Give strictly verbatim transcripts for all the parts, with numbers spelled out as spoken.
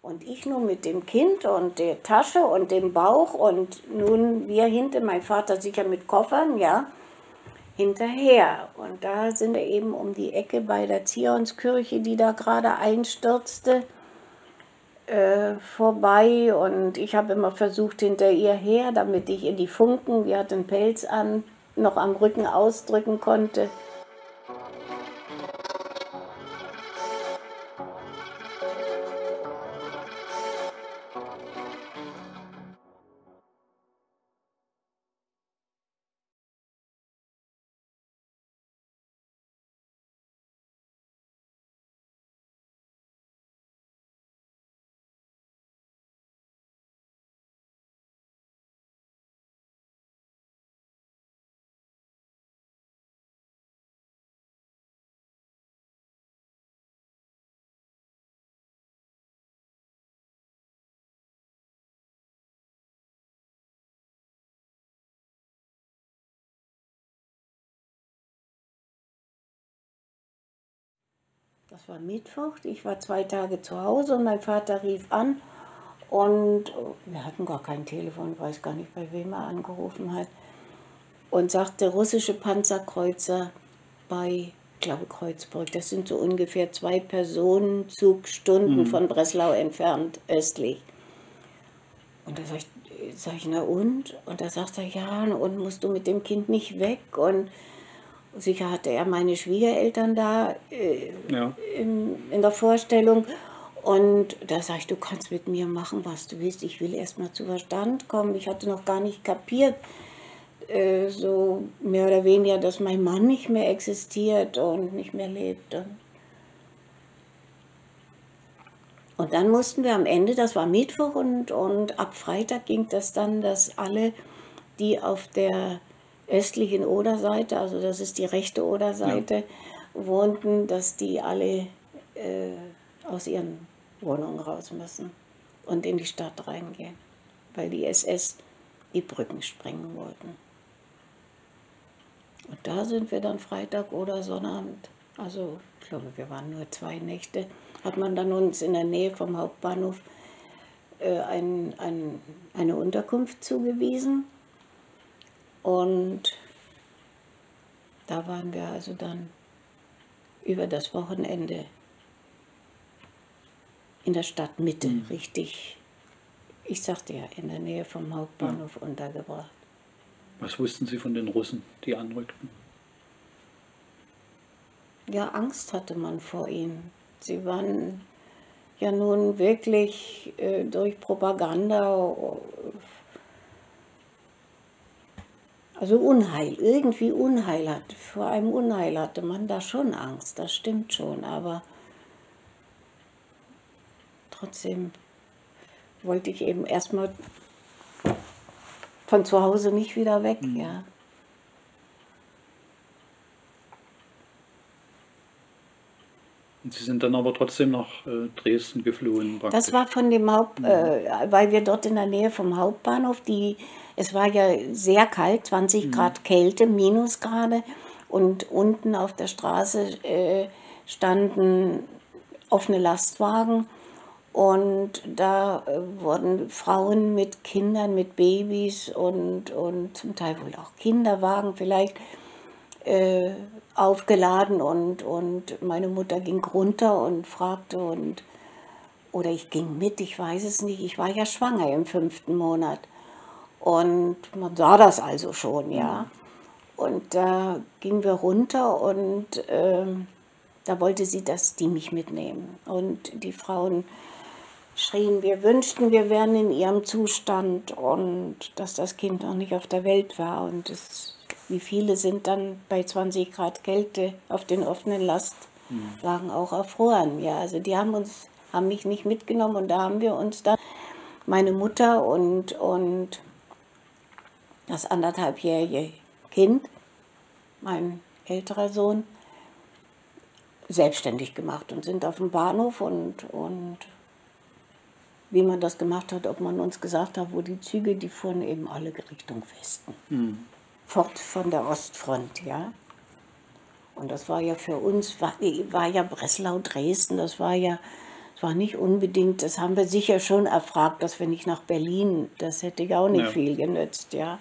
Und ich nun mit dem Kind und der Tasche und dem Bauch und nun wir hinter, mein Vater sicher mit Koffern, ja, hinterher. Und da sind wir eben um die Ecke bei der Zionskirche, die da gerade einstürzte, äh, vorbei. Und ich habe immer versucht hinter ihr her, damit ich ihr die Funken, die hat einen Pelz an, noch am Rücken ausdrücken konnte. Das war Mittwoch, ich war zwei Tage zu Hause und mein Vater rief an und wir hatten gar kein Telefon, ich weiß gar nicht, bei wem er angerufen hat, und sagte, russische Panzerkreuzer bei, ich glaube, Kreuzburg. Das sind so ungefähr zwei Personenzugstunden mhm. von Breslau entfernt, östlich. Und da sag ich, sag ich, na und? Und da sagt er, ja, und musst du mit dem Kind nicht weg? Und sicher hatte er meine Schwiegereltern da äh, ja. in, in der Vorstellung. Und da sag ich, du kannst mit mir machen, was du willst. Ich will erst mal zu Verstand kommen. Ich hatte noch gar nicht kapiert, äh, so mehr oder weniger, dass mein Mann nicht mehr existiert und nicht mehr lebt. Und, und dann mussten wir am Ende, das war Mittwoch, und, und ab Freitag ging das dann, dass alle, die auf der östlichen Oderseite, also das ist die rechte Oderseite, ja. wohnten, dass die alle äh, aus ihren Wohnungen raus müssen und in die Stadt reingehen, weil die S S die Brücken sprengen wollten. Und da sind wir dann Freitag oder Sonnabend, also ich glaube, wir waren nur zwei Nächte, hat man dann uns in der Nähe vom Hauptbahnhof äh, ein, ein, eine Unterkunft zugewiesen. Und da waren wir also dann über das Wochenende in der Stadtmitte, mhm. richtig, ich sagte ja, in der Nähe vom Hauptbahnhof ja. untergebracht. Was wussten Sie von den Russen, die anrückten? Ja, Angst hatte man vor ihnen. Sie waren ja nun wirklich äh, durch Propaganda, also Unheil, irgendwie Unheil hatte, vor einem Unheil hatte man da schon Angst, das stimmt schon, aber trotzdem wollte ich eben erstmal von zu Hause nicht wieder weg, mhm. ja. Und Sie sind dann aber trotzdem nach äh, Dresden geflohen? Praktisch. Das war von dem Haupt, mhm. äh, weil wir dort in der Nähe vom Hauptbahnhof, die, es war ja sehr kalt, zwanzig mhm. Grad Kälte, Minusgrade, und unten auf der Straße äh, standen offene Lastwagen und da äh, wurden Frauen mit Kindern, mit Babys und, und zum Teil wohl auch Kinderwagen vielleicht äh, aufgeladen, und, und meine Mutter ging runter und fragte, und oder ich ging mit, ich weiß es nicht, ich war ja schwanger im fünften Monat und man sah das also schon, ja. Und da gingen wir runter und äh, da wollte sie, dass die mich mitnehmen. Und die Frauen schrien, wir wünschten, wir wären in ihrem Zustand und dass das Kind noch nicht auf der Welt war. Und das, wie viele sind dann bei zwanzig Grad Kälte auf den offenen Lastwagen auch erfroren. Ja, also die haben uns, haben mich nicht mitgenommen, und da haben wir uns dann, meine Mutter und, und das anderthalbjährige Kind, mein älterer Sohn, selbstständig gemacht und sind auf dem Bahnhof, und, und wie man das gemacht hat, ob man uns gesagt hat, wo die Züge, die fuhren eben alle Richtung Westen. Mhm. Fort von der Ostfront, ja. Und das war ja für uns, war, war ja Breslau, Dresden, das war ja, das war nicht unbedingt, das haben wir sicher schon erfragt, dass wir nicht nach Berlin, das hätte ja auch nicht Ja. viel genützt, ja.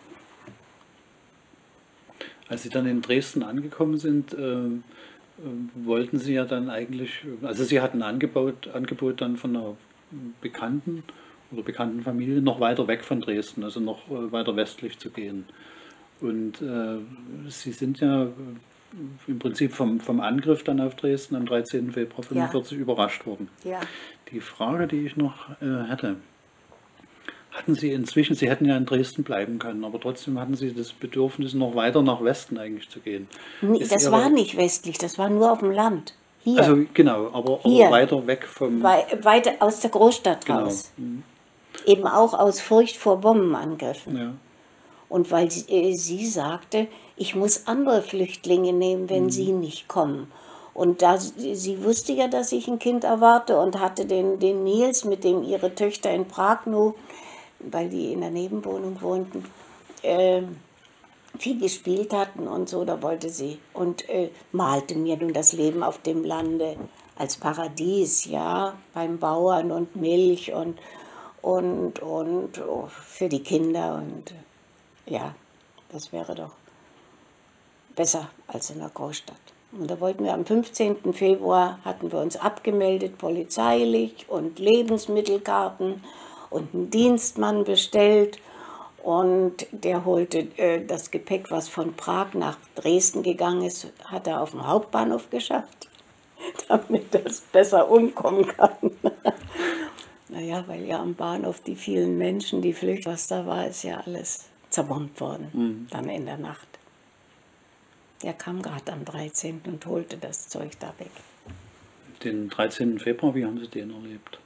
Als Sie dann in Dresden angekommen sind, äh, äh, wollten Sie ja dann eigentlich, also Sie hatten ein Angebot, Angebot dann von einer Bekannten oder bekannten Familie, noch weiter weg von Dresden, also noch äh, weiter westlich zu gehen. Und äh, Sie sind ja äh, im Prinzip vom, vom Angriff dann auf Dresden am dreizehnten Februar fünfundvierzig überrascht worden. Ja. Die Frage, die ich noch äh, hätte, hatten Sie inzwischen, Sie hätten ja in Dresden bleiben können, aber trotzdem hatten Sie das Bedürfnis, noch weiter nach Westen eigentlich zu gehen. Nee, Ist das Ihre- war nicht westlich, das war nur auf dem Land. Hier, Also genau, aber, aber Hier. weiter weg vom... wei weiter aus der Großstadt Genau. raus. Eben auch aus Furcht vor Bombenangriffen. Ja. Und weil sie, äh, sie sagte, ich muss andere Flüchtlinge nehmen, wenn sie nicht kommen. Und da, sie sie wusste ja, dass ich ein Kind erwarte und hatte den, den Nils, mit dem ihre Töchter in Prag nur, weil die in der Nebenwohnung wohnten, äh, viel gespielt hatten und so, da wollte sie. Und äh, malte mir nun das Leben auf dem Lande als Paradies, ja, beim Bauern und Milch und, und, und oh, für die Kinder und ja, das wäre doch besser als in der Großstadt. Und da wollten wir am fünfzehnten Februar, hatten wir uns abgemeldet, polizeilich und Lebensmittelkarten und einen Dienstmann bestellt. Und der holte äh, das Gepäck, was von Prag nach Dresden gegangen ist, hat er auf dem Hauptbahnhof geschafft, damit das besser umkommen kann. Naja, weil ja am Bahnhof die vielen Menschen, die Flüchtlinge, was da war, ist ja alles zerbombt worden, Mhm. dann in der Nacht. Der kam gerade am dreizehnten und holte das Zeug da weg. Den dreizehnten Februar, wie haben Sie den erlebt?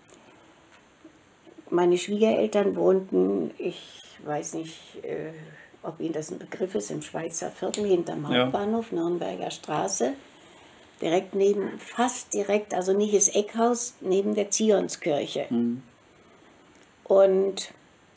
Meine Schwiegereltern wohnten, ich weiß nicht, äh, ob Ihnen das ein Begriff ist, im Schweizer Viertel hinterm Ja. Hauptbahnhof, Nürnberger Straße. Direkt neben, fast direkt, also nicht das Eckhaus, neben der Zionskirche. Mhm. Und,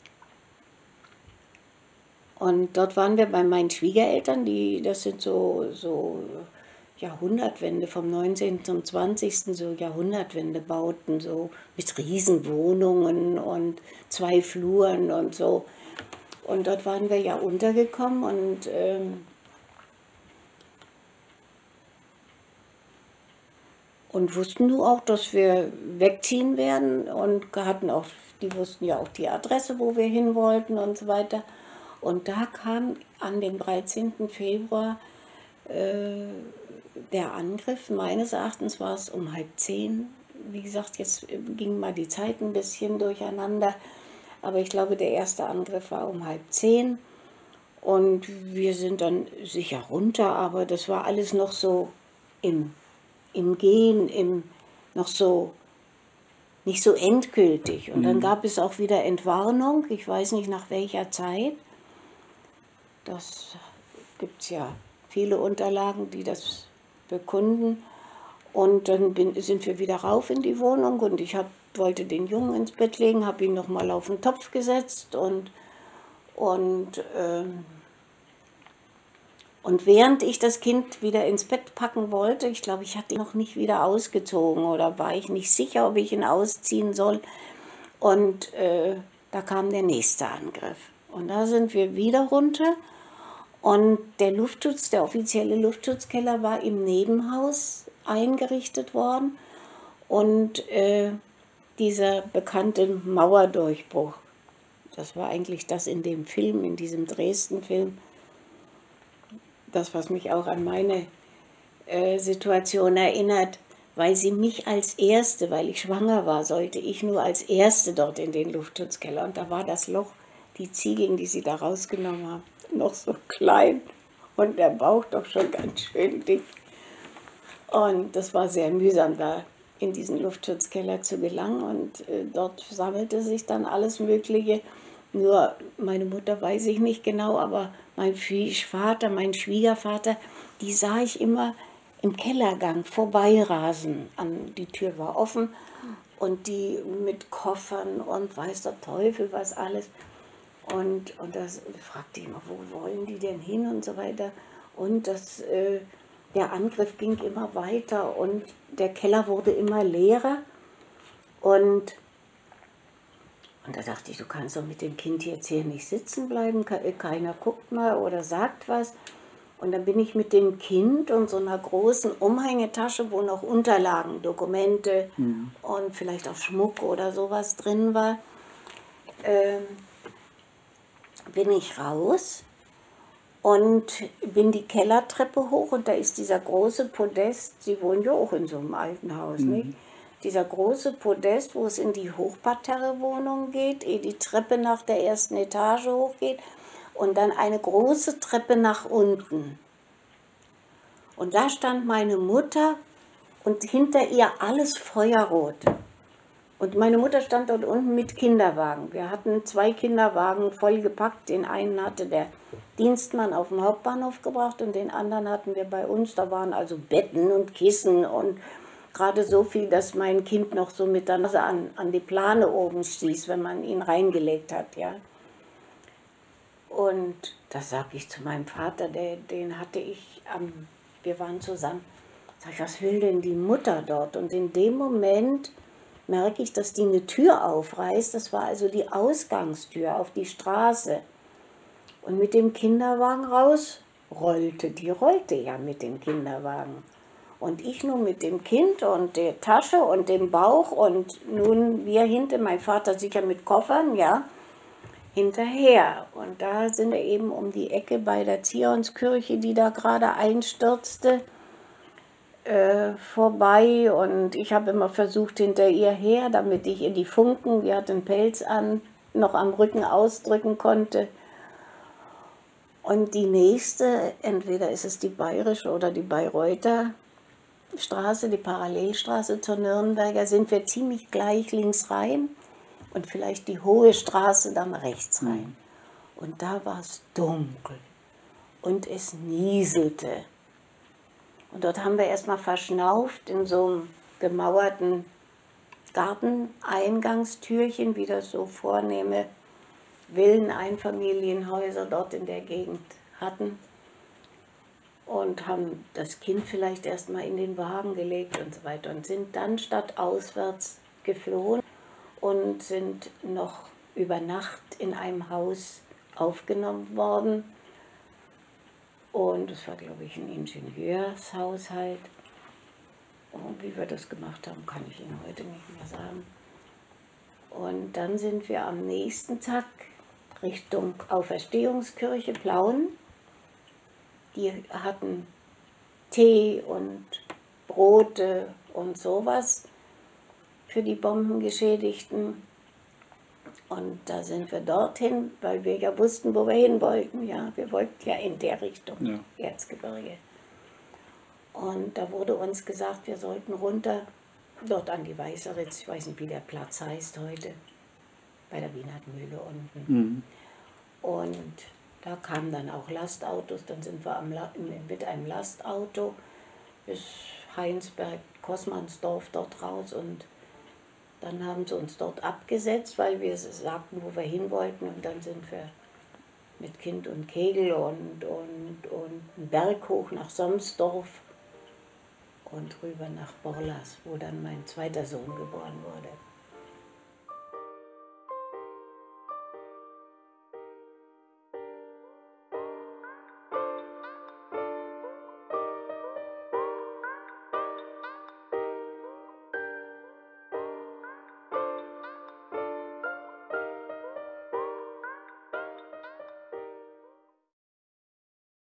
und dort waren wir bei meinen Schwiegereltern, die, das sind so, so Jahrhundertwende, vom neunzehnten zum zwanzigsten so Jahrhundertwendebauten, so mit Riesenwohnungen und zwei Fluren und so. Und dort waren wir ja untergekommen und ähm, und wussten nur auch, dass wir wegziehen werden und hatten auch, die wussten ja auch die Adresse, wo wir hin wollten und so weiter. Und da kam an dem dreizehnten Februar äh, der Angriff, meines Erachtens war es um halb zehn. Wie gesagt, jetzt ging mal die Zeit ein bisschen durcheinander, aber ich glaube, der erste Angriff war um halb zehn. Und wir sind dann sicher runter, aber das war alles noch so im, im Gehen, im, noch so nicht so endgültig. Und dann Mhm. gab es auch wieder Entwarnung, ich weiß nicht nach welcher Zeit. Das gibt es ja viele Unterlagen, die das bekunden. Und dann bin, sind wir wieder rauf in die Wohnung und ich hab, wollte den Jungen ins Bett legen, habe ihn nochmal auf den Topf gesetzt und, und, ähm, und während ich das Kind wieder ins Bett packen wollte, ich glaube, ich hatte ihn noch nicht wieder ausgezogen oder war ich nicht sicher, ob ich ihn ausziehen soll. Und äh, da kam der nächste Angriff. Und da sind wir wieder runter. Und der Luftschutz, der offizielle Luftschutzkeller war im Nebenhaus eingerichtet worden. Und äh, dieser bekannte Mauerdurchbruch, das war eigentlich das in dem Film, in diesem Dresden-Film, das, was mich auch an meine äh, Situation erinnert, weil sie mich als Erste, weil ich schwanger war, sollte ich nur als Erste dort in den Luftschutzkeller. Und da war das Loch, die Ziegeln, die sie da rausgenommen haben, noch so klein und der Bauch doch schon ganz schön dick. Und das war sehr mühsam, da in diesen Luftschutzkeller zu gelangen. Und äh, dort sammelte sich dann alles Mögliche. Nur meine Mutter weiß ich nicht genau, aber mein Vater, mein Schwiegervater, die sah ich immer im Kellergang vorbeirasen. An, die Tür war offen und die mit Koffern und weiß der Teufel was alles. Und, und das fragte ich immer, wo wollen die denn hin und so weiter. Und das, äh, der Angriff ging immer weiter und der Keller wurde immer leerer. Und, und da dachte ich, du kannst doch mit dem Kind jetzt hier nicht sitzen bleiben, keiner guckt mal oder sagt was. Und dann bin ich mit dem Kind und so einer großen Umhängetasche, wo noch Unterlagen, Dokumente mhm. und vielleicht auch Schmuck oder sowas drin war, ähm, bin ich raus und bin die Kellertreppe hoch und da ist dieser große Podest, Sie wohnen ja auch in so einem alten Haus, mhm. nicht? Dieser große Podest, wo es in die Hochparterre-Wohnung geht, ehe die Treppe nach der ersten Etage hochgeht und dann eine große Treppe nach unten. Und da stand meine Mutter und hinter ihr alles feuerrot. Und meine Mutter stand dort unten mit Kinderwagen. Wir hatten zwei Kinderwagen vollgepackt. Den einen hatte der Dienstmann auf dem Hauptbahnhof gebracht und den anderen hatten wir bei uns. Da waren also Betten und Kissen und gerade so viel, dass mein Kind noch so mit der Nase an, an die Plane oben stieß, wenn man ihn reingelegt hat. Ja. Und das sage ich zu meinem Vater, der, den hatte ich, am, wir waren zusammen. Sag ich, was will denn die Mutter dort? Und in dem Moment merke ich, dass die eine Tür aufreißt. Das war also die Ausgangstür auf die Straße. Und mit dem Kinderwagen raus rollte. Die rollte ja mit dem Kinderwagen. Und ich nun mit dem Kind und der Tasche und dem Bauch und nun wir hinter, mein Vater sicher mit Koffern, ja, hinterher. Und da sind wir eben um die Ecke bei der Zionskirche, die da gerade einstürzte, Äh, vorbei und ich habe immer versucht hinter ihr her, damit ich ihr die Funken, die hat den Pelz an, noch am Rücken ausdrücken konnte. Und die nächste, entweder ist es die Bayerische oder die Bayreuther Straße, die Parallelstraße zur Nürnberger, sind wir ziemlich gleich links rein und vielleicht die Hohe Straße dann rechts rein. Und da war es dunkel und es nieselte. Und dort haben wir erstmal verschnauft in so einem gemauerten Garteneingangstürchen, wie das so vornehme Villen-Einfamilienhäuser dort in der Gegend hatten. Und haben das Kind vielleicht erstmal in den Wagen gelegt und so weiter. Und sind dann stadtauswärts geflohen und sind noch über Nacht in einem Haus aufgenommen worden. Und es war, glaube ich, ein Ingenieurshaushalt. Und wie wir das gemacht haben, kann ich Ihnen heute nicht mehr sagen. Und dann sind wir am nächsten Tag Richtung Auferstehungskirche Plauen. Die hatten Tee und Brote und sowas für die Bombengeschädigten. Und da sind wir dorthin, weil wir ja wussten, wo wir hin wollten. Ja, wir wollten ja in der Richtung, ja. Erzgebirge. Und da wurde uns gesagt, wir sollten runter, dort an die Weißeritz, ich weiß nicht, wie der Platz heißt heute, bei der Wienertmühle unten. Mhm. Und da kamen dann auch Lastautos, dann sind wir am, mit einem Lastauto bis Heinsberg, Kosmansdorf dort raus und dann haben sie uns dort abgesetzt, weil wir sagten, wo wir hin wollten. Und dann sind wir mit Kind und Kegel und, und, und einen Berg hoch nach Somsdorf und rüber nach Borlas, wo dann mein zweiter Sohn geboren wurde.